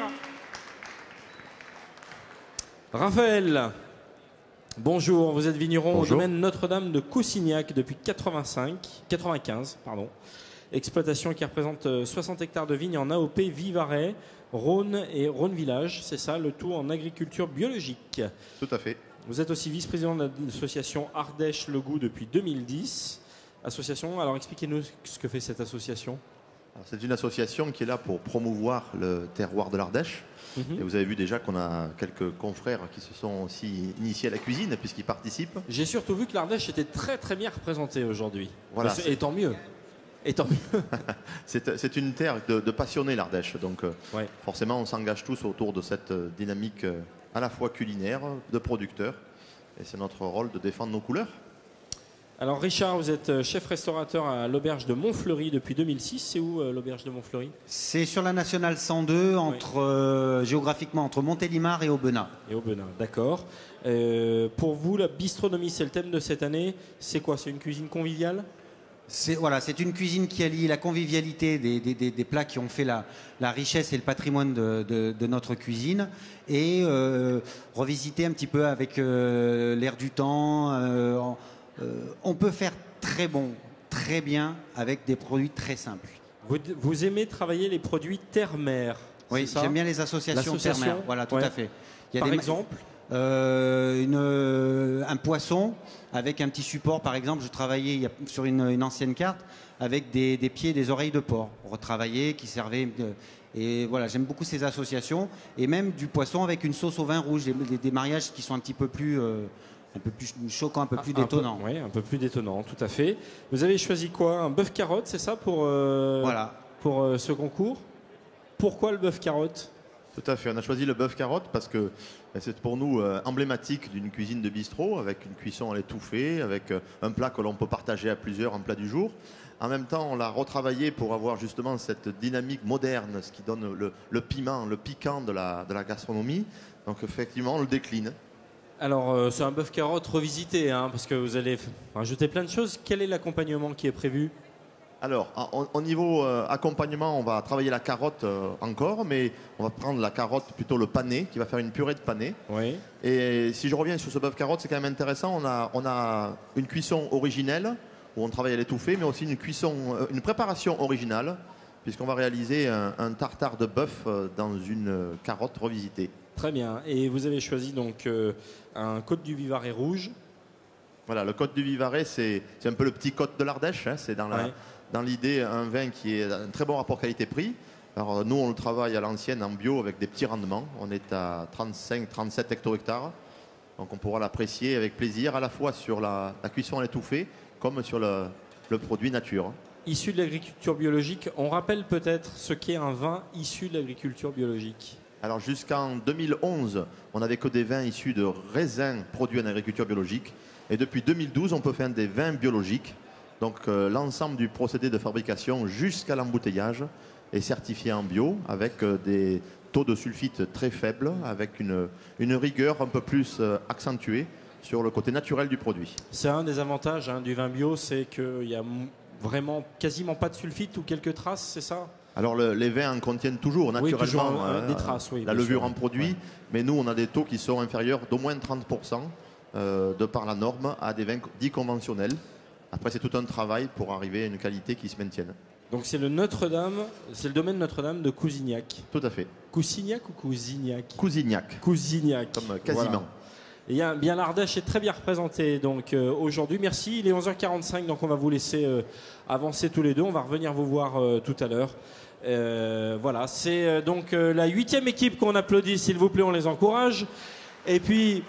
S2: Raphaël, bonjour, vous êtes vigneron bonjour. Au domaine Notre-Dame de Coussignac depuis quatre-vingt-cinq, quatre-vingt-quinze. Pardon. Exploitation qui représente soixante hectares de vignes en A O P, Vivarais, Rhône et Rhône Village. C'est ça, le tout en agriculture biologique.
S11: Tout à fait.
S2: Vous êtes aussi vice-président de l'association Ardèche Le Goût depuis deux mille dix. Association, alors expliquez-nous ce que fait cette association.
S11: C'est une association qui est là pour promouvoir le terroir de l'Ardèche. Mm-hmm. Et vous avez vu déjà qu'on a quelques confrères qui se sont aussi initiés à la cuisine puisqu'ils participent.
S2: J'ai surtout vu que l'Ardèche était très très bien représentée aujourd'hui.
S11: Voilà,
S2: et tant mieux. Et tant mieux.
S11: c'est une terre de, de passionnés, l'Ardèche. Donc
S2: ouais.
S11: Forcément, on s'engage tous autour de cette dynamique à la fois culinaire, de producteurs. Et c'est notre rôle de défendre nos couleurs.
S2: Alors Richard, vous êtes chef restaurateur à l'auberge de Montfleury depuis deux mille six. C'est où euh, l'auberge de Montfleury?
S12: C'est sur la nationale cent deux, entre, euh, géographiquement entre Montélimar et Aubenas.
S2: Et Aubenas, d'accord. Euh, pour vous, la bistronomie, c'est le thème de cette année. C'est quoi? C'est une cuisine conviviale?
S12: C'est voilà, c'est une cuisine qui allie la convivialité des, des, des, des plats qui ont fait la, la richesse et le patrimoine de, de, de notre cuisine, et euh, revisiter un petit peu avec euh, l'air du temps. Euh, en, euh, on peut faire très bon, très bien avec des produits très simples.
S2: Vous, vous aimez travailler les produits terre-mer?
S12: Oui, j'aime bien les associations terre-mer. Voilà, tout
S2: ouais.
S12: à fait. Il y a
S2: Par
S12: des
S2: exemple
S12: euh, une, euh, un poisson avec un petit support. Par exemple, je travaillais il y a, sur une, une ancienne carte avec des, des pieds et des oreilles de porc retravaillés qui servaient. De, et voilà, j'aime beaucoup ces associations, et même du poisson avec une sauce au vin rouge, des, des, des mariages qui sont un petit peu plus, euh, un peu plus choquants, un peu plus
S2: un
S12: détonnants.
S2: Oui, un peu plus détonnant, tout à fait. Vous avez choisi quoi? Un bœuf carotte, c'est ça, pour, euh,
S12: voilà.
S2: pour euh, ce concours? Pourquoi le bœuf carotte?
S11: Tout à fait, on a choisi le bœuf carotte parce que c'est pour nous euh, emblématique d'une cuisine de bistrot, avec une cuisson à l'étouffée, avec euh, un plat que l'on peut partager à plusieurs, un plat du jour. En même temps, on l'a retravaillé pour avoir justement cette dynamique moderne, ce qui donne le, le piment, le piquant de la, de la gastronomie. Donc effectivement, on le décline.
S2: Alors, euh, c'est un bœuf carotte revisité, hein, parce que vous allez rajouter plein de choses. Quel est l'accompagnement qui est prévu?
S11: Alors, au niveau euh, accompagnement, on va travailler la carotte euh, encore, mais on va prendre la carotte, plutôt le pané, qui va faire une purée de pané.
S2: Oui.
S11: Et si je reviens sur ce bœuf carotte, c'est quand même intéressant. On a, on a une cuisson originelle, où on travaille à l'étouffée, mais aussi une cuisson, euh, une préparation originale, puisqu'on va réaliser un, un tartare de bœuf euh, dans une euh, carotte revisitée.
S2: Très bien. Et vous avez choisi donc euh, un côte du Vivarais rouge.
S11: Voilà, le côte du Vivarais, c'est un peu le petit côte de l'Ardèche. Hein, c'est dans la...
S2: Ouais.
S11: Dans l'idée, un vin qui est un très bon rapport qualité-prix. Alors nous, on le travaille à l'ancienne en bio avec des petits rendements. On est à trente-cinq trente-sept hecto-hectares. Donc on pourra l'apprécier avec plaisir, à la fois sur la, la cuisson à l'étouffée, comme sur le, le produit nature.
S2: Issu de l'agriculture biologique, on rappelle peut-être ce qu'est un vin issu de l'agriculture biologique.
S11: Alors jusqu'en deux mille onze, on n'avait que des vins issus de raisins produits en agriculture biologique. Et depuis deux mille douze, on peut faire des vins biologiques. Donc euh, l'ensemble du procédé de fabrication jusqu'à l'embouteillage est certifié en bio, avec euh, des taux de sulfite très faibles, avec une, une rigueur un peu plus euh, accentuée sur le côté naturel du produit.
S2: C'est un des avantages hein, du vin bio, c'est qu'il y a vraiment quasiment pas de sulfite ou quelques traces, c'est ça?
S11: Alors le, les vins en contiennent toujours naturellement,
S2: oui, toujours, euh,
S11: euh,
S2: des traces, oui,
S11: la levure
S2: sûr.
S11: en produit, ouais. Mais nous on a des taux qui sont inférieurs d'au moins trente pour cent euh, de par la norme à des vins dits conventionnels. Après, c'est tout un travail pour arriver à une qualité qui se maintienne.
S2: Donc c'est le Notre-Dame, c'est le domaine Notre-Dame de Cousignac.
S11: Tout à fait.
S2: Cousignac ou Cousignac?
S11: Cousignac.
S2: Cousignac.
S11: Comme quasiment.
S2: Voilà. Et bien, bien l'Ardèche est très bien représentée donc euh, aujourd'hui. Merci. Il est onze heures quarante-cinq, donc on va vous laisser euh, avancer tous les deux. On va revenir vous voir euh, tout à l'heure. Euh, voilà, c'est euh, donc euh, la huitième équipe qu'on applaudit, s'il vous plaît, on les encourage. Et puis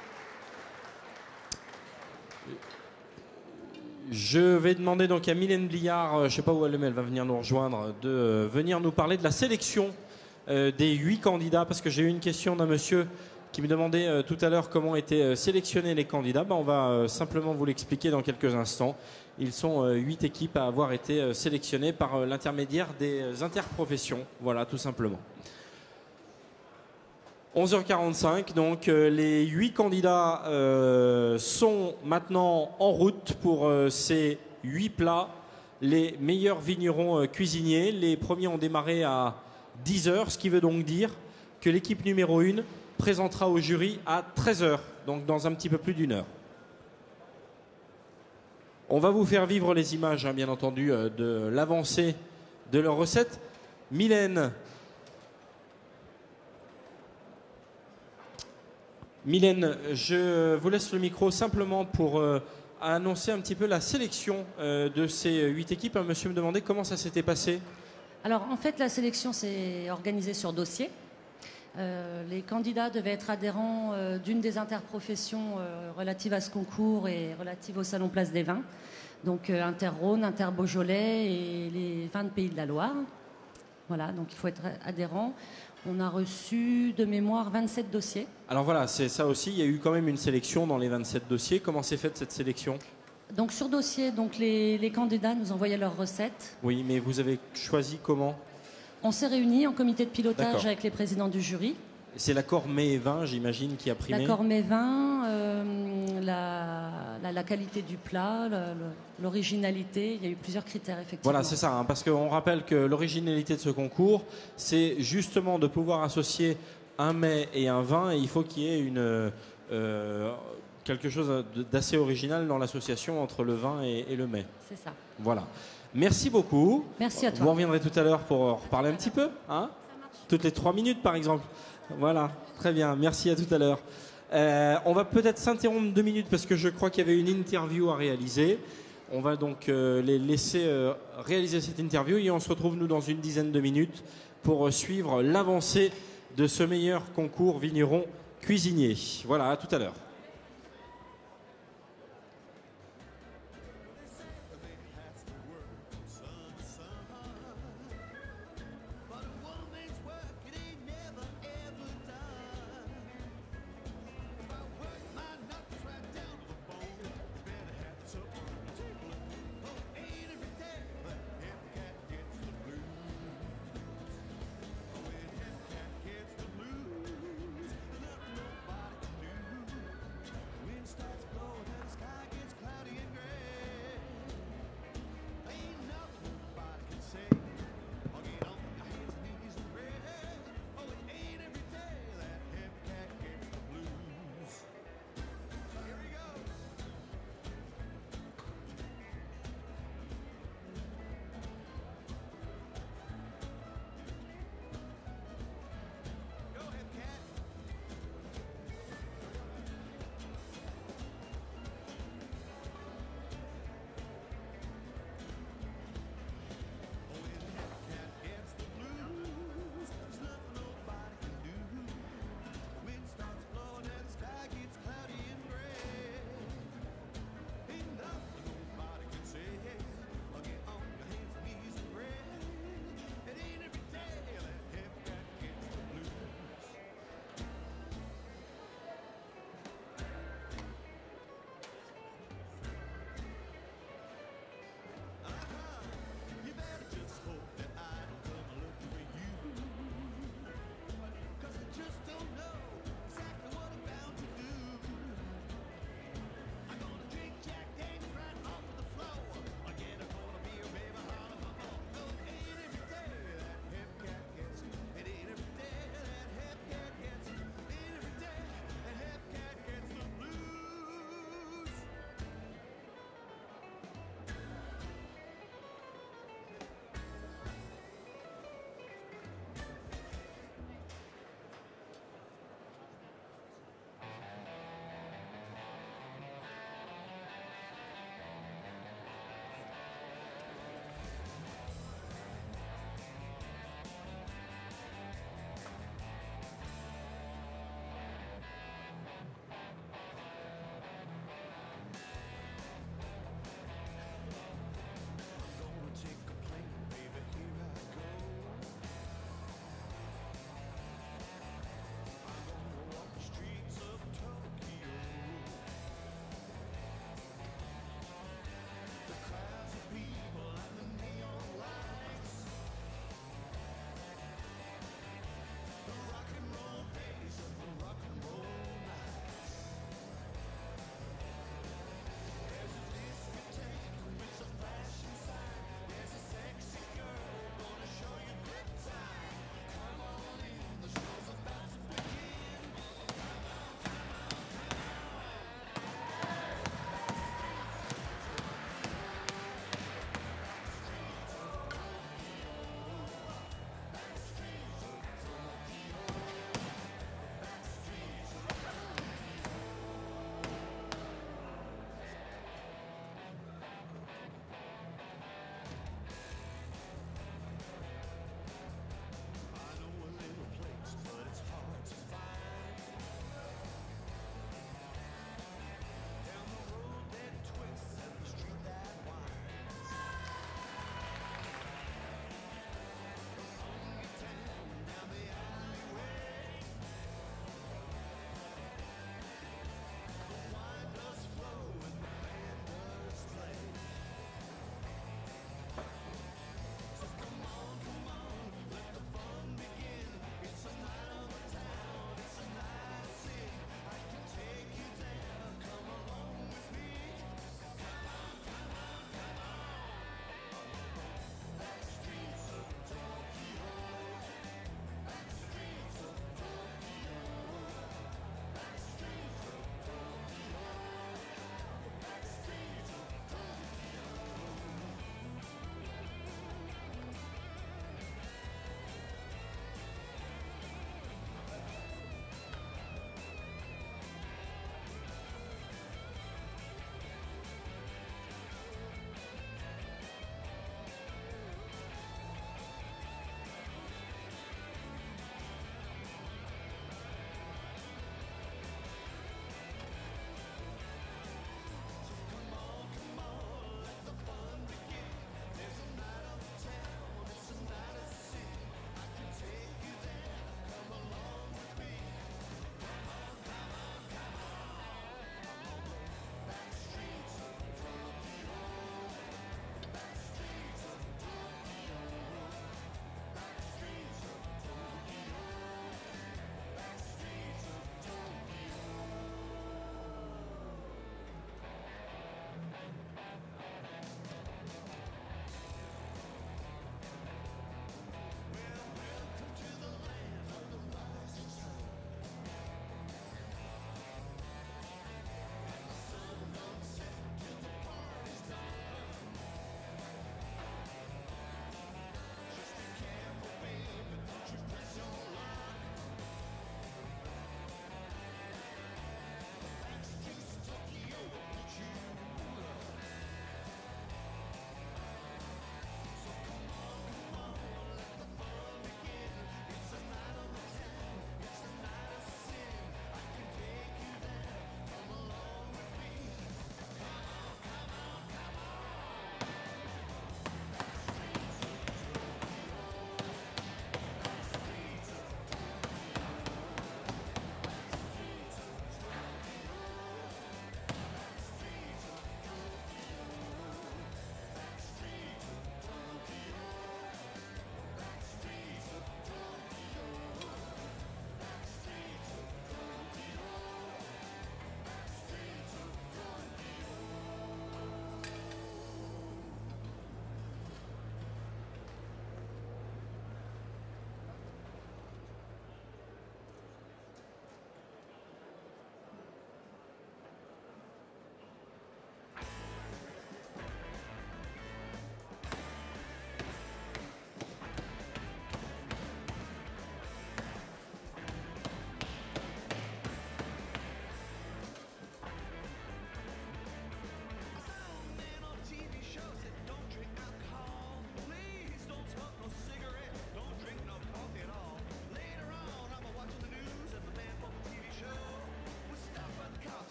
S2: je vais demander donc à Mylène Bliard, euh, je ne sais pas où elle est, mais elle va venir nous rejoindre, de euh, venir nous parler de la sélection euh, des huit candidats, parce que j'ai eu une question d'un monsieur qui me demandait euh, tout à l'heure comment étaient euh, sélectionnés les candidats. Ben, on va euh, simplement vous l'expliquer dans quelques instants. Ils sont euh, huit équipes à avoir été euh, sélectionnées par euh, l'intermédiaire des euh, interprofessions. Voilà, tout simplement. onze heures quarante-cinq, donc euh, les huit candidats euh, sont maintenant en route pour euh, ces huit plats. Les meilleurs vignerons euh, cuisiniers. Les premiers ont démarré à dix heures, ce qui veut donc dire que l'équipe numéro un présentera au jury à treize heures, donc dans un petit peu plus d'une heure. On va vous faire vivre les images, hein, bien entendu, euh, de l'avancée de leurs recettes. Mylène. Mylène, je vous laisse le micro simplement pour euh, annoncer un petit peu la sélection euh, de ces huit équipes. Un monsieur me demandait comment ça s'était passé.
S9: Alors, en fait, la sélection s'est organisée sur dossier. Euh, les candidats devaient être adhérents euh, d'une des interprofessions euh, relatives à ce concours et relatives au Salon Place des Vins. Donc, euh, Inter-Rhône, Inter-Beaujolais et les vins de Pays de la Loire. Voilà, donc il faut être adhérent. On a reçu de mémoire vingt-sept dossiers.
S2: Alors voilà, c'est ça aussi. Il y a eu quand même une sélection dans les vingt-sept dossiers. Comment s'est faite cette sélection ?
S9: Donc sur dossier, donc les, les candidats nous envoyaient leurs recettes.
S2: Oui, mais vous avez choisi comment?
S9: On s'est réunis en comité de pilotage
S2: D'accord.
S9: avec les présidents du jury.
S2: C'est l'accord mets et vin, j'imagine, qui a primé.
S9: L'accord mets vin, euh, la, la, la qualité du plat, le- le- l'originalité. Il y a eu plusieurs critères, effectivement.
S2: Voilà, c'est ça, hein, parce qu'on rappelle que l'originalité de ce concours, c'est justement de pouvoir associer un mets et un vin, et il faut qu'il y ait une, euh, quelque chose de- d'assez original dans l'association entre le vin et, et le mets.
S9: C'est ça.
S2: Voilà. Merci beaucoup.
S9: Merci à toi.
S2: Vous reviendrez tout à l'heure pour en reparler un petit peu, hein? Toutes les trois minutes, par exemple. Voilà, très bien. Merci, à tout à l'heure. Euh, on va peut-être s'interrompre deux minutes parce que je crois qu'il y avait une interview à réaliser. On va donc euh, les laisser euh, réaliser cette interview et on se retrouve, nous, dans une dizaine de minutes pour euh, suivre l'avancée de ce meilleur concours vigneron cuisinier. Voilà, à tout à l'heure.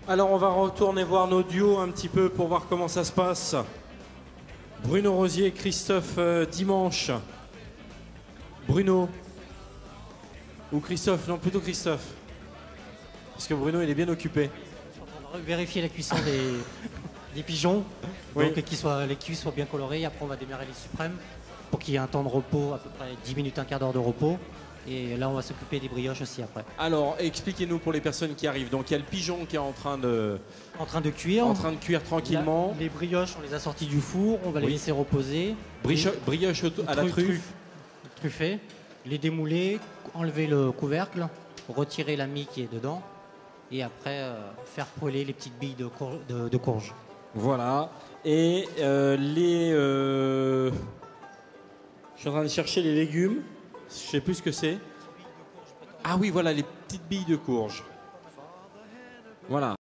S2: Alors on va retourner voir nos duos un petit peu pour voir comment ça se passe. Bruno Rosier, Christophe euh, Dimanche. Bruno. Ou Christophe, non plutôt Christophe. Parce que Bruno il est bien occupé.
S13: On va vérifier la cuisson des, des pigeons,
S2: Oui.
S13: donc qu'ils soient, les cuisses soient bien colorées. Après on va démarrer les suprêmes pour qu'il y ait un temps de repos, à peu près dix minutes, un quart d'heure de repos. Et là on va s'occuper des brioches aussi après.
S2: Alors expliquez-nous pour les personnes qui arrivent. Donc il y a le pigeon qui est en train de,
S13: En train de cuire.
S2: en train de cuire tranquillement.
S13: Là, les brioches, on les a sorties du four, on va les
S2: Oui.
S13: laisser reposer.
S2: Brioche,
S13: Et-
S2: brioche au- à la
S13: Tru-
S2: truffe.
S13: Truffées, les démouler, enlever le couvercle, retirer la mie qui est dedans et après euh, faire poêler les petites billes de, cour- de, de courge.
S2: Voilà. Et euh, les. euh, Je suis en train de chercher les légumes. Je sais plus ce que c'est. Ah oui, voilà, les petites billes de courge. Voilà.